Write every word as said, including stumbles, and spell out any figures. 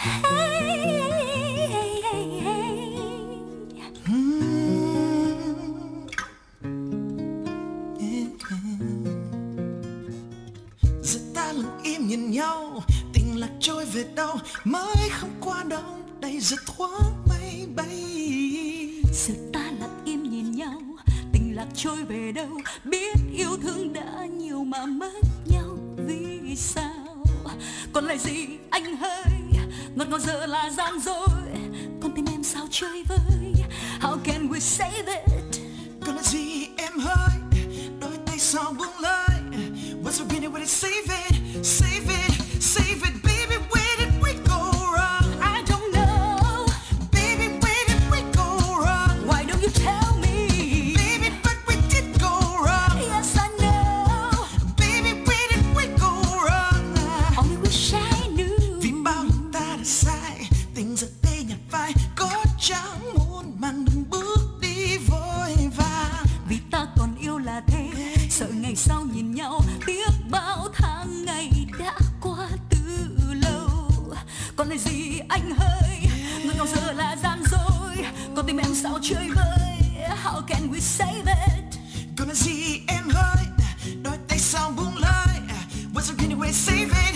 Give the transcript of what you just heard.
Giờ ta lặng im nhìn nhau, tình lạc trôi về đâu mới không qua đâu, đây giờ thoáng mây bay. Giờ ta lặng im nhìn nhau, tình lạc trôi về đâu, biết yêu thương đã nhiều mà mất nhau vì sao? Còn lại gì anh hơi ngọt ngào giờ là gian dối, con tim em sao chơi vơi? How can we save it? Còn lại gì em hơi đôi tay sao buông lơi? What's the meaning when it save it, save it, save it, baby? Where did we go wrong? I don't know, baby. Where did we go wrong? Why don't you tell me, baby? But we did go wrong. Yes I know, baby. Where did we go wrong? Only wish I knew. Vì bao lần ta đã sai, tình giờ tê nhạt phai, có chẳng muốn mang đường bước đi vội vàng. Vì ta còn yêu là thế, sợ ngày sau nhìn nhau tiếc bao tháng ngày đã qua từ lâu. Còn lại gì anh hơi ngọt ngào giờ là gian dối, con tim em sao chơi vơi? How can we save it? Còn lại gì em hơi đôi tay sao buông lơi? What's the meaning when it save it?